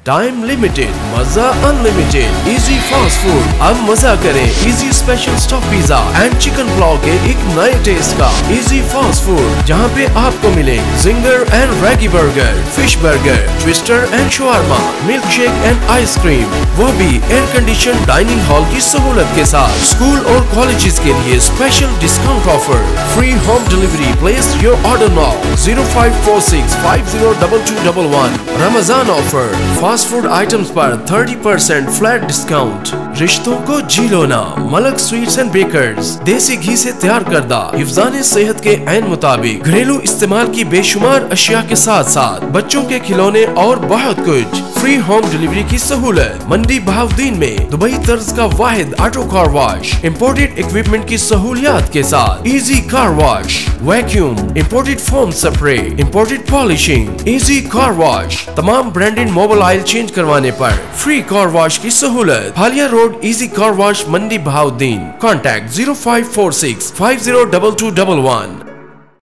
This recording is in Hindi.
टाइम लिमिटेड, मजा अनलिमिटेड। इजी फास्ट फूड, अब मजा करें easy special stuff pizza and chicken pulao के एक नए टेस्ट का। इजी फास्ट फूड, जहाँ पे आपको मिले जिंगर एंड रैगी burger, fish burger, twister and shawarma, milk shake and ice cream, वो भी एयर कंडीशन डाइनिंग हॉल की सहूलत के साथ। स्कूल और कॉलेजेस के लिए special discount offer, free home delivery. Place your order now 0546502211। Ramzan offer, fast food items पर 30% फ्लैट डिस्काउंट। रिश्तों को जी लो ना, मलक स्वीट्स एंड बेकर्स, देसी घी से तैयार करदा, हिफ्जान सेहत के ऐन मुताबिक, घरेलू इस्तेमाल की बेशुमार अशिया के साथ साथ बच्चों के खिलौने और बहुत कुछ। फ्री होम डिलीवरी की सहूलत। मंडी बहाउद्दीन में दुबई तर्ज का वाहिद auto car wash, imported equipment की सहूलियात के साथ। Easy car wash, vacuum, imported foam spray, imported polishing. Easy car wash, तमाम ब्रांडेड मोबाइल ऑयल चेंज करवाने पर फ्री कार वॉश की सहूलत। हालिया road, easy car wash, Mandi Bahauddin. Contact 0546502211।